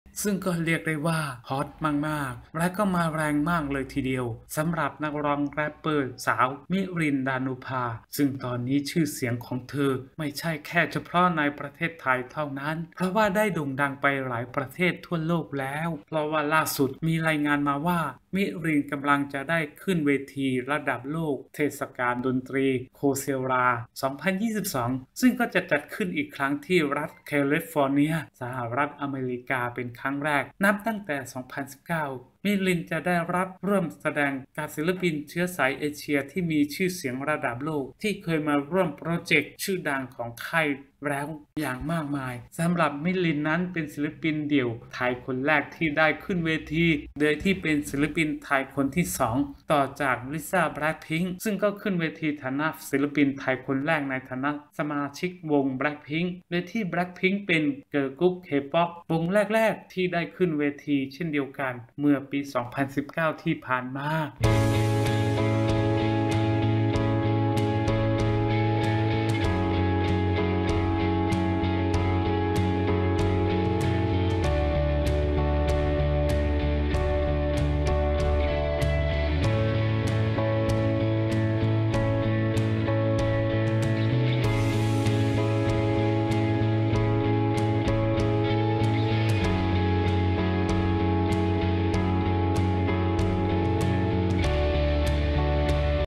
ซึ่งก็เรียกได้ว่าฮอตมากๆและก็มาแรงมากเลยทีเดียวสำหรับนักร้องแรปเปอร์สาวมิรินดานุภาซึ่งตอนนี้ชื่อเสียงของเธอไม่ใช่แค่เฉพาะในประเทศไทยเท่านั้นเพราะว่าได้โด่งดังไปหลายประเทศทั่วโลกแล้วเพราะว่าล่าสุดมีรายงานมาว่ามิรินกำลังจะได้ขึ้นเวทีระดับโลกเทศกาลดนตรีโคเซรา 2022 ซึ่งก็จะจัดขึ้นอีกครั้งที่รัฐแคลิฟอร์เนียสหรัฐอเมริกาเป็นครั้งแรกนับตั้งแต่ 2019 มิลินจะได้รับร่วมแสดงกับศิลปินเชื้อสายเอเชียที่มีชื่อเสียงระดับโลกที่เคยมาร่วมโปรเจกต์ชื่อดังของค่ายแล้วอย่างมากมายสำหรับมิลินนั้นเป็นศิลปินเดี่ยวไทยคนแรกที่ได้ขึ้นเวทีโดยที่เป็นศิลปินไทยคนที่2ต่อจากลิซ่าแบล็คพิงค์ซึ่งก็ขึ้นเวทีฐานะศิลปินไทยคนแรกในฐานะสมาชิกวงแบล็คพิงค์โดยที่แบล็คพิงค์เป็นเกิร์ลกรุ๊ปเคป๊อปวงแรกๆที่ได้ขึ้นเวทีเช่นเดียวกันเมื่อปี 2019 ที่ผ่านมา